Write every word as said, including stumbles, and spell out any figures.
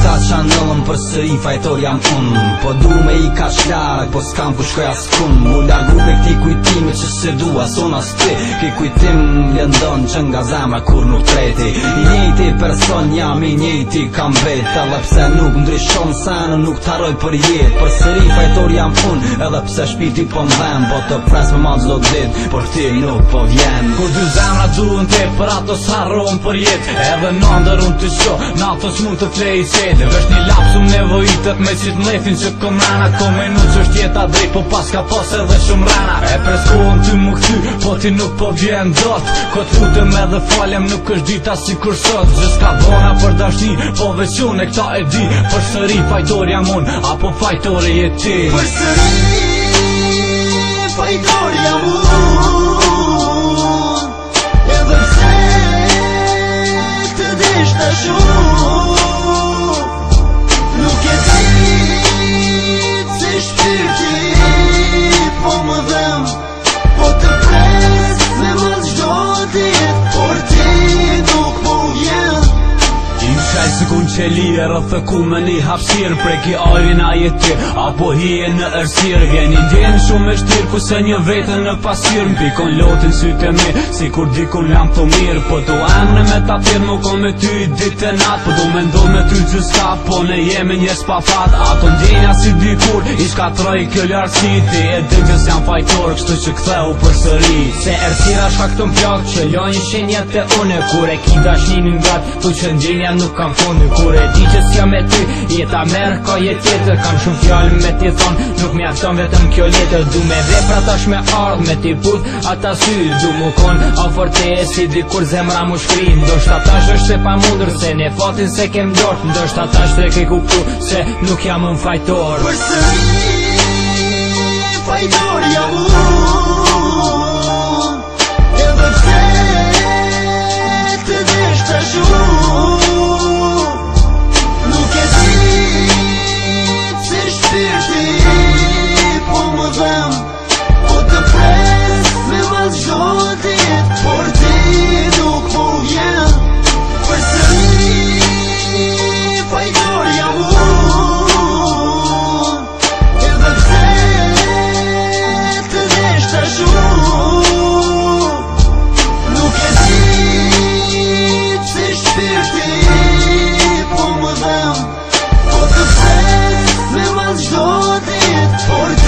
Këta qa nëllëm për sëri fajtor jam unë, po du me i ka shlarë, po s'kam ku shkoj as kun. Mu largu pe këti kujtime që se du ason as ti, ki kujtim lëndon që nga zemra kur nuk treti. I njejti person jam i njejti kam vet, edhe pse nuk ndryshon senë nuk taroj për jet. Për sëri fajtor jam unë, edhe pse shpirti po m'dhem, po të pres me ma gjdo dit, por ti nuk po vjen. Kur dy zemra duhen te për ato s'harron për jet, edhe në ndër unë të sho, në ato s'mund të flej i qete. Vesh një lapsum nevojitet me qit mlefin që kom rana, ko menu që është jeta drejt, po pas ka pos edhe shumë rana. E preskohen ty mu këthy, po ti nuk po vjen dot, ko t'lutem edhe falem nuk është dita si kur sot. Gjës ka bona për dashni, po veç unë e këta e di, për sëri fajtor jam unë, apo fajtore je ti. Për sëri fajtor jam unë, edhe pse të desh të shumë, nuk e dit se shpirti po më dhem, po të pres me mas gjdo dit, por ti nuk po vjen. Im shaj se kun qeli e rëthëku me një hapsirë, preki ajrin a jeti, apo hije në ersirë. Vjen i ndjenë shumë e shtirë, ku se një vetën në pasirë. M'pikon lotin sytë e mi, si kur dikun lam të mirë, po du emre me ta firë, mu kon me ty i ditë e natë, po du me ndo me ty gjyska, po ne jemi njës pa fat. Ato ndjenja si dikur, i shkatroj kjo ljarësiti, e dëgjës jam fajtor, kështu që ktheu për sëri. Se ersira shkaktën plak, që lojnë shenjat e une, kur e ki dashninin gat, tu që ndjenja nuk kam fundi. Kur e di që s'jam me ty, jeta merë ka jet tjetër, kam shumë fjallë me ti thonë, nuk mjafton vetëm kjo letër. Du me vepra tash me ardh, me ti puth ata sy, du mu kon afor te e si dikur zemra mu shkrin. Ndoshta tash është e pa mundër, se ne fatin se kem dort, ndoshta tash të ke kuptu, se nuk jam në fajtor. Për sëri fajtor jam unë, edhe pse të desh të shumë, nuk e dit se shpirti po më dhem, po të pres me mas gjdo dit, por ti nuk po vjen. Për sëri fajtor jam unë, edhe pse të desh të shumë, nuk e dit se shpirti po më dhem, po të pres me mas gjdo dit, por